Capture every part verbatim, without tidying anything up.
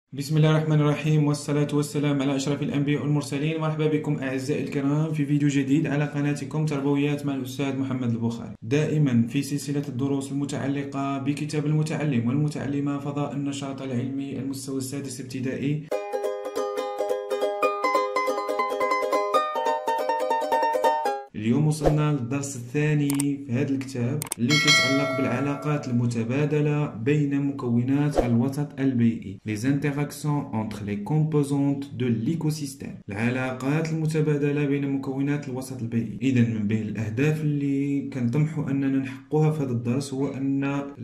بسم الله الرحمن الرحيم، والصلاة والسلام على أشرف الأنبياء والمرسلين. مرحبا بكم أعزائي الكرام في فيديو جديد على قناتكم تربويات مع الأستاذ محمد البخاري، دائما في سلسلة الدروس المتعلقة بكتاب المتعلم والمتعلمة فضاء النشاط العلمي المستوى السادس ابتدائي. اليوم وصلنا للدرس الثاني في هذا الكتاب اللي يتعلق بالعلاقات المتبادلة بين مكونات الوسط البيئي. Les interactions entre les composantes de l'écosystème. العلاقات المتبادلة بين مكونات الوسط البيئي. إذا من بين الأهداف اللي كنطمحوا أننا نحققها في هذا الدرس هو أن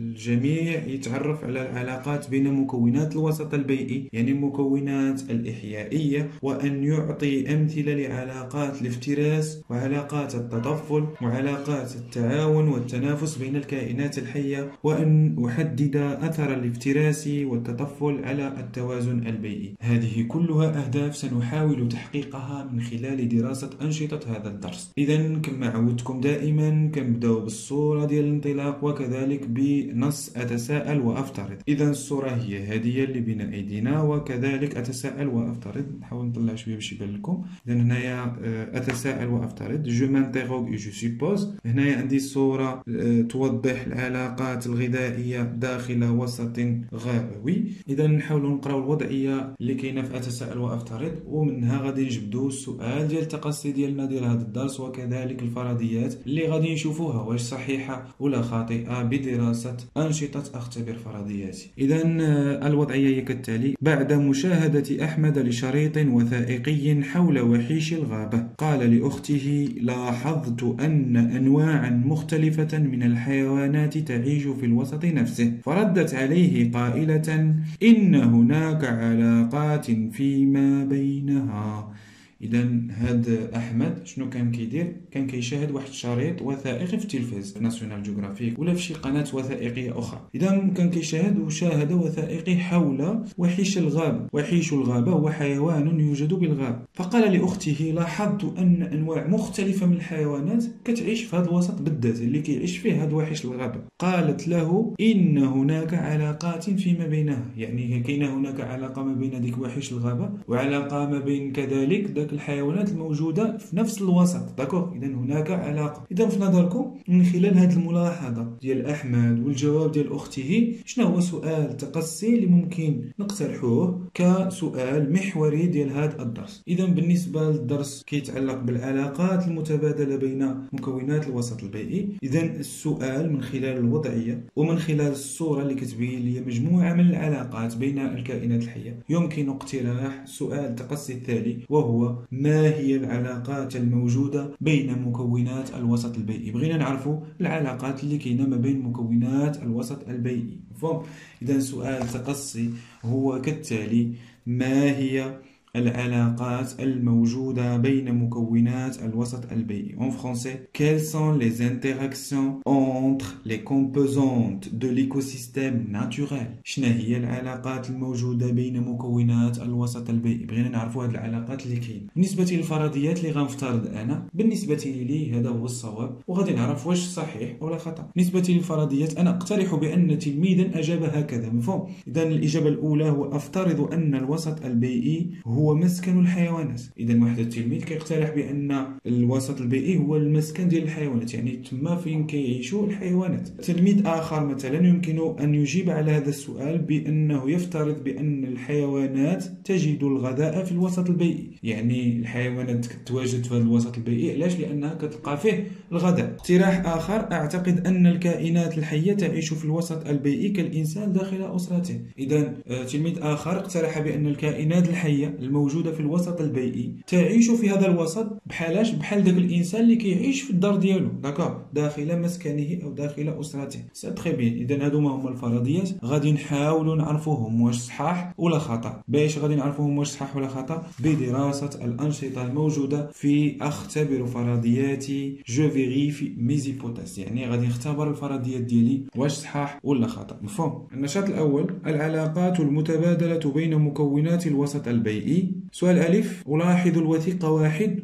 الجميع يتعرف على العلاقات بين مكونات الوسط البيئي، يعني المكونات الإحيائية، وأن يعطي أمثلة لعلاقات الافتراس وعلاقات التطفل وعلاقات التعاون والتنافس بين الكائنات الحية، وأن أحدد أثر الافتراس والتطفل على التوازن البيئي. هذه كلها أهداف سنحاول تحقيقها من خلال دراسة أنشطة هذا الدرس. إذا كما عودتكم دائما كنبداو بالصورة ديال الانطلاق وكذلك بنص أتساءل وأفترض. إذا الصورة هي هذه اللي بين أيدينا، وكذلك أتساءل وأفترض. نحاول نطلع شوية باش يبان لكم. إذا هنايا أتساءل وأفترض، je m'interroge et je suppose. هنايا عندي صورة توضح العلاقات الغذائية داخل وسط غابوي. إذا نحاول نقراو الوضعية اللي كاينة في أتساءل وأفترض، ومنها غادي نجبدو السؤال ديال التقصي ديالنا ديال هذا الدرس، وكذلك الفرضيات اللي غادي نشوفوها واش صحيحة ولا خاطئة بدراسة أنشطة أختبر فرضياتي. إذا الوضعية هي كالتالي: بعد مشاهدة أحمد لشريط وثائقي حول وحيش الغابة، قال لأخته: لاحظت أن أنواعا مختلفة من الحيوانات تعيش في الوسط نفسه. فردت عليه قائلة: إن هناك علاقات فيما بينها. إذا هاد أحمد شنو كان كيدير؟ كان كيشاهد واحد الشريط وثائقي في التلفاز ناسيونال جيوغرافيك ولا في شي قناة وثائقية أخرى. إذا كان كيشاهد وشاهد وثائقي حول وحيش الغابة. وحيش الغابة هو حيوان يوجد بالغابة. فقال لأخته: لاحظت أن أنواع مختلفة من الحيوانات كتعيش في هذا الوسط بالذات اللي كيعيش فيه هاد وحيش الغابة. قالت له: إن هناك علاقات فيما بينها، يعني كاينة هناك علاقة ما بين ديك وحيش الغابة وعلاقة ما بين كذلك الحيوانات الموجودة في نفس الوسط. داكوغ، إذا هناك علاقة. إذا في نظركم من خلال هذه الملاحظة ديال أحمد والجواب ديال أخته، شنو هو سؤال تقصي اللي ممكن نقترحوه كسؤال محوري ديال هذا الدرس؟ إذا بالنسبة للدرس كيتعلق بالعلاقات المتبادلة بين مكونات الوسط البيئي. إذا السؤال من خلال الوضعية ومن خلال الصورة اللي كتبين لي مجموعة من العلاقات بين الكائنات الحية، يمكن اقتراح سؤال تقصي التالي، وهو: ما هي العلاقات الموجودة بين مكونات الوسط البيئي؟ بغينا نعرفوا العلاقات اللي كاينه ما بين مكونات الوسط البيئي. فهم؟ إذا سؤال تقصي هو كالتالي: ما هي العلاقات الموجودة بين مكونات الوسط البيئي؟ En français, quelles sont les interactions entre les composantes de l'écosystème naturel؟ شنو هي العلاقات الموجودة بين مكونات الوسط البيئي؟ بغينا نعرفوا هذه العلاقات اللي كاين. بالنسبة للفرضيات اللي غنفترض أنا، بالنسبة لي هذا هو الصواب، وغادي نعرف واش صحيح ولا خطأ. بالنسبة للفرضيات أنا أقترح بأن تلميذا أجاب هكذا. مفهوم؟ إذا الإجابة الأولى هو: أفترض أن الوسط البيئي هو هو مسكن الحيوانات. اذا واحد التلميذ كيقترح بان الوسط البيئي هو المسكن ديال الحيوانات، يعني تما فين كيعيشوا الحيوانات. تلميذ اخر مثلا يمكن ان يجيب على هذا السؤال بانه يفترض بان الحيوانات تجد الغذاء في الوسط البيئي، يعني الحيوانات كتواجد في هذا الوسط البيئي علاش؟ لانها كتلقى فيه الغذاء. اقتراح اخر: اعتقد ان الكائنات الحيه تعيش في الوسط البيئي كالانسان داخل اسرته. اذا تلميذ اخر اقترح بان الكائنات الحيه الموجودة في الوسط البيئي تعيش في هذا الوسط بحالاش بحال داك الانسان اللي كيعيش في الدار ديالو، داكور، داخل مسكنه او داخل اسرته. سي تري بيان. اذا هادو ما هما الفرضيات، غادي نحاولوا نعرفوهم واش صحاح ولا خطا. باش غادي نعرفوهم واش صحاح ولا خطا؟ بدراسة الأنشطة الموجودة في أختبر فرضياتي، جو فيريفي ميز هيبوتيز، يعني غادي نختبر الفرضيات ديالي واش صحاح ولا خطا. مفهوم؟ النشاط الأول: العلاقات المتبادلة بين مكونات الوسط البيئي. سؤال ألف: ألاحظ الوثيقة واحد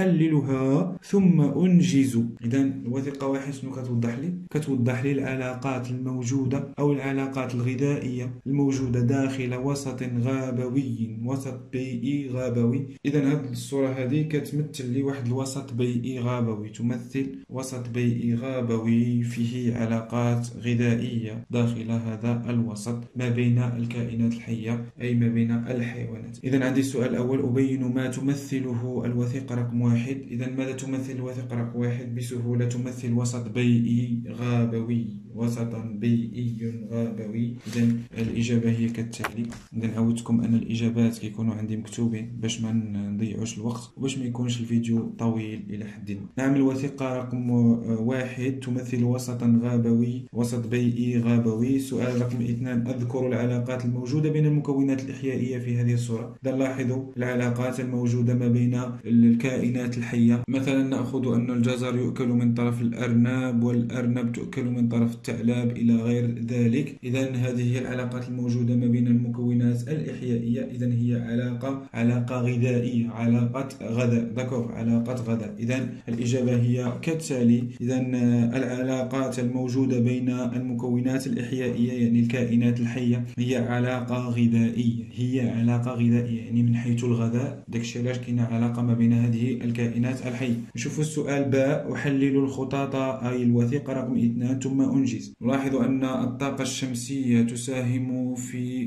وأحللها ثم أنجز. إذا الوثيقة واحد شنو كتوضح لي؟ كتوضح لي العلاقات الموجودة أو العلاقات الغذائية الموجودة داخل وسط غابوي، وسط بيئي غابوي. إذا هذه الصورة هذه كتمثل لي واحد الوسط بيئي غابوي، تمثل وسط بيئي غابوي فيه علاقات غذائية داخل هذا الوسط ما بين الكائنات الحية، أي ما بين الحيوانات. إذا عندي السؤال الأول: أبين ما تمثله الوثيقة رقم واحد. إذا ماذا تمثل الوثيقة رقم واحد؟ بسهولة تمثل وسط بيئي غابوي، وسطا بيئي غابوي. إذا الإجابة هي كالتالي. إذا عودتكم أن الإجابات كيكونوا عندي مكتوبين باش ما نضيعوش الوقت وباش ما يكونش الفيديو طويل إلى حد ما. نعم، الوثيقة رقم واحد تمثل وسطا غابوي، وسط بيئي غابوي. سؤال رقم اثنان: أذكر العلاقات الموجودة بين المكونات الإحيائية في هذه الصورة. إذا لاحظوا العلاقات الموجودة ما بين الكائنات الحية. مثلا نأخذ أن الجزر يؤكل من طرف الأرنب، والأرنب تؤكل من طرف الثعلب إلى غير ذلك. إذا هذه هي العلاقات الموجودة ما بين المكونات الإحيائية. إذا هي علاقة علاقة غذائية، علاقة غذاء، ذكر علاقة غذاء. إذا الإجابة هي كالتالي. إذا العلاقات الموجودة بين المكونات الإحيائية يعني الكائنات الحية هي علاقة غذائية، هي علاقة غذائية يعني من حيث الغذاء. داكشي علاش كاينة علاقة ما بين هذه الكائنات الحية. نشوفوا السؤال باء: أحلل الخطاطة أي الوثيقة رقم اثنان ثم أنجز. نلاحظ أن الطاقة الشمسية تساهم في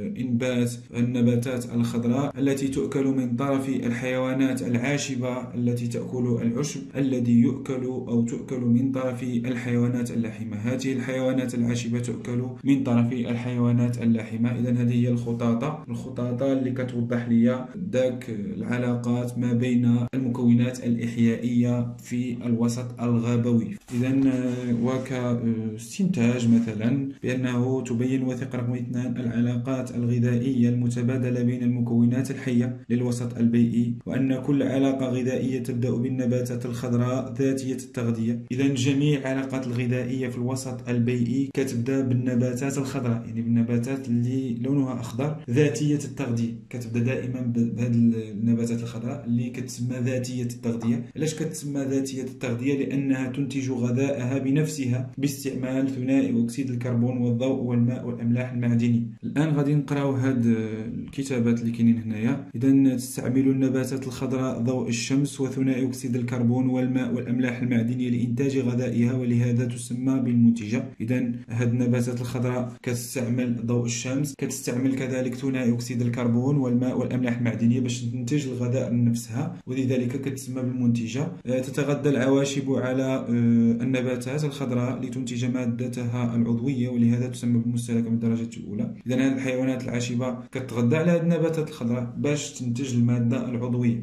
إنبات النباتات الخضراء التي تؤكل من طرف الحيوانات العاشبة التي تأكل العشب الذي يؤكل أو تؤكل من طرف الحيوانات اللاحمة. هذه الحيوانات العاشبة تؤكل من طرف الحيوانات اللاحمة. إذا هذه هي الخطاطة، الخطاطة اللي كتوضح لي ذاك العلاقات ما بين المكونات الإحيائية في الوسط الغابوي. إذا وكاستنتاج مثلا بأنه تبين الوثيقة رقم اثنان العلاقات الغذائية المتبادلة بين المكونات الحية للوسط البيئي، وأن كل علاقة غذائية تبدأ بالنباتات الخضراء ذاتية التغذية. إذا جميع العلاقات الغذائية في الوسط البيئي كتبدأ بالنباتات الخضراء، يعني بالنباتات اللي لونها أخضر ذاتية التغذية. كتبدأ دائما بهذه النباتات الخضراء اللي كتسمى ذاتية التغذية. علاش كتسمى ذاتية التغذية؟ لأنها تنتج غذاءها بنفسها باستعمال ثنائي أكسيد الكربون والضوء والماء والأملاح المعدنية. الآن غادي نقراو هاد الكتابات اللي كاينين هنايا. إذا تستعمل النباتات الخضراء ضوء الشمس وثنائي أكسيد الكربون والماء والأملاح المعدنية لإنتاج غذائها، ولهذا تسمى بالمنتجة. إذا هاد النباتات الخضراء كتستعمل ضوء الشمس، كتستعمل كذلك ثنائي أكسيد الكربون والماء والأملاح المعدنية باش تنتج الغذاء نفسها، ولذلك كتسمى بالمنتجة. تتغذى العواشب على النباتات الخضراء لتنتج مادتها العضوية، ولهذا تسمى بالمستهلكة من الدرجة الأولى. إذا هذه الحيوانات العاشبة كتتغذى على هذه النباتات الخضراء باش تنتج المادة العضوية.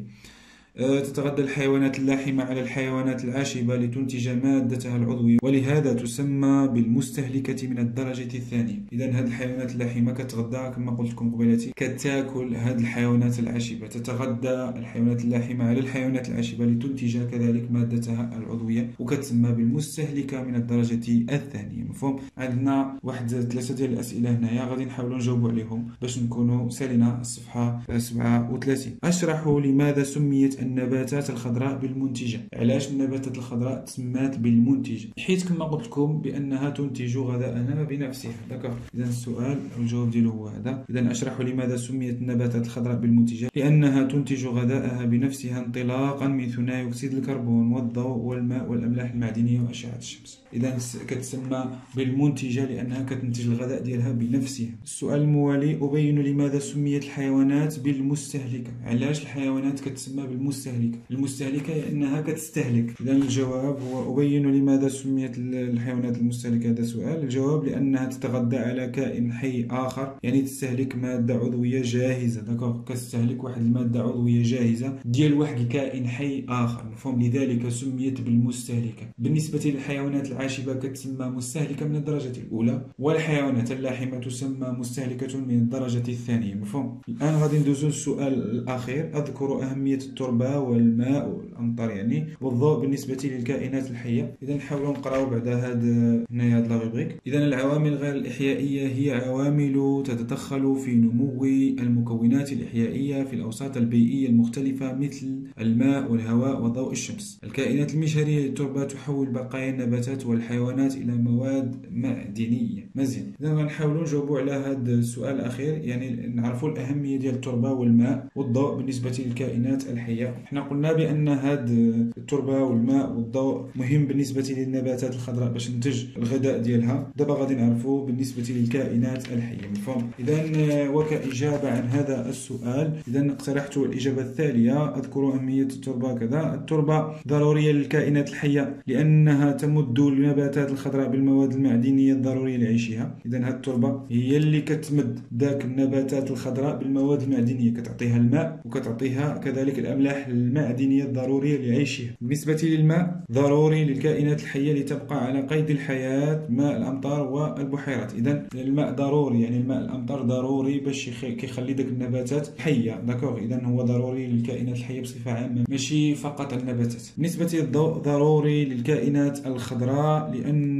تتغذى الحيوانات اللاحمة على الحيوانات العاشبة لتنتج مادتها العضوية، ولهذا تسمى بالمستهلكة من الدرجة الثانية. إذا هذه الحيوانات اللاحمة كتغذى كما قلت لكم قبيلتي، كتاكل هذه الحيوانات العاشبة. تتغذى الحيوانات اللاحمة على الحيوانات العاشبة لتنتج كذلك مادتها العضوية، وكتسمى بالمستهلكة من الدرجة الثانية. مفهوم؟ عندنا واحد ثلاثة ديال الأسئلة هنايا غادي نحاولوا نجاوبوا عليهم باش نكونوا سالينا الصفحة سبعة وثلاثين. أشرحوا لماذا سميت النباتات الخضراء بالمنتجة. علاش النباتات الخضراء تسمات بالمنتجة؟ حيت كما قلت لكم بأنها تنتج غذاءها بنفسها. داكوغ. إذا السؤال الجواب ديالو هو هذا. إذا أشرح لماذا سميت النباتات الخضراء بالمنتجة. لأنها تنتج غذاءها بنفسها انطلاقا من ثنائي أكسيد الكربون والضوء والماء والأملاح المعدنية وأشعة الشمس. إذا كتسمى بالمنتجة لأنها كتنتج الغذاء ديالها بنفسها. السؤال الموالي: أبين لماذا سميت الحيوانات بالمستهلكة. علاش الحيوانات كتسمى بالمستهلكة؟ المستهلكة لأنها كتستهلك. إذا الجواب هو أبين لماذا سميت الحيوانات المستهلكة. هذا سؤال. الجواب لأنها تتغذى على كائن حي آخر، يعني تستهلك مادة عضوية جاهزة. داكوغ. كتستهلك واحد المادة عضوية جاهزة ديال واحد الكائن حي آخر. مفهوم؟ لذلك سميت بالمستهلكة. بالنسبة للحيوانات العاشبة كتسمى مستهلكة من الدرجة الأولى، والحيوانات اللاحمة تسمى مستهلكة من الدرجة الثانية. مفهوم؟ الآن غادي ندوزو السؤال الأخير: أذكر أهمية التربة والماء والأمطار يعني والضوء بالنسبة للكائنات الحية. إذا نحاولوا نقراو بعد هذا هنايا هاد لا روبريك. إذا العوامل غير الإحيائية هي عوامل تتدخل في نمو المكونات المكونات الإحيائية في الأوساط البيئية المختلفة مثل الماء والهواء وضوء الشمس. الكائنات المجهرية للتربة تحول بقايا النباتات والحيوانات إلى مواد معدنية. مزيان، إذا غنحاولوا نجاوبوا على هذا السؤال الأخير، يعني نعرفوا الأهمية ديال التربة والماء والضوء بالنسبة للكائنات الحية. احنا قلنا بأن هاد التربة والماء والضوء مهم بالنسبة للنباتات الخضراء باش تنتج الغذاء ديالها. دابا غادي نعرفوا بالنسبة للكائنات الحية. مفهوم؟ إذا وكإجابة عن هذا السؤال، إذا اقترحت الإجابة التالية: أذكر أهمية التربة كذا. التربة ضرورية للكائنات الحية لأنها تمد النباتات الخضراء بالمواد المعدنية الضرورية لعيشها. إذا هاد التربة هي اللي كتمد ذاك النباتات الخضراء بالمواد المعدنية، كتعطيها الماء وكتعطيها كذلك الأملاح المعدنية الضرورية لعيشها. بالنسبة للماء، ضروري للكائنات الحية لتبقى على قيد الحياة ماء الأمطار والبحيرات. إذا الماء ضروري، يعني الماء الأمطار ضروري باش كيخلي داك النباتات حية. داكوغ، إذا هو ضروري للكائنات الحية بصفة عامة، ماشي فقط النباتات. بالنسبة للضوء، ضروري للكائنات الخضراء لأن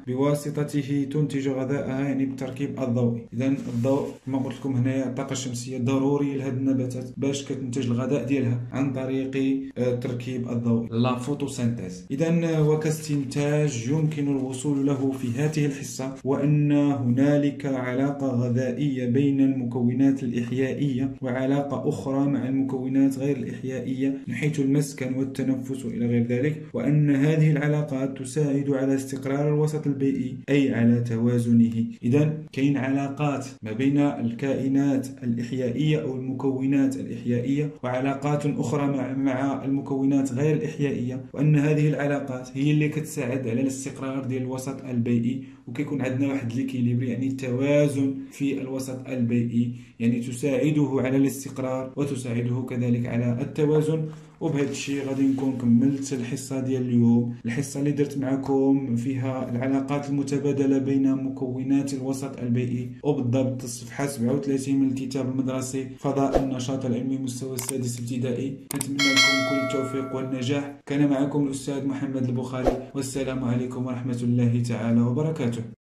بواسطته تنتج غذاءها، يعني بالتركيب الضوئي. إذا الضوء كما قلت لكم هنايا، الطاقة الشمسية ضروري لهذه النباتات باش كتنتج الغذاء ديالها عن طريق التركيب الضوئي، لا فوتوسينتيز. إذا وكاستنتاج يمكن الوصول له في هذه الحصة، وأن هنالك علاقة غذائية بين المكونات الإحيائية وعلاقة أخرى مع المكونات غير الإحيائية من حيث المسكن والتنفس وإلى غير ذلك، وأن هذه العلاقات تساعد على استقرار الوسط البيئي، أي على توازنه. إذا كاين علاقات ما بين الكائنات الإحيائية أو المكونات الإحيائية وعلاقات أخرى مع مع المكونات غير الإحيائية، وأن هذه العلاقات هي اللي كتساعد على الاستقرار ديال الوسط البيئي، وكيكون عندنا واحد ليكيليبر، يعني التوازن في الوسط البيئي، يعني تساعده على الاستقرار وتساعده كذلك على التوازن. وبهذا الشيء غادي نكون كملت الحصة ديال اليوم، الحصة اللي درت معكم فيها العلاقات المتبادلة بين مكونات الوسط البيئي، وبالضبط الصفحة سبعة وثلاثين من الكتاب المدرسي فضاء النشاط العلمي المستوى السادس ابتدائي. نتمنى لكم كل التوفيق والنجاح. كان معكم الأستاذ محمد البخاري، والسلام عليكم ورحمة الله تعالى وبركاته.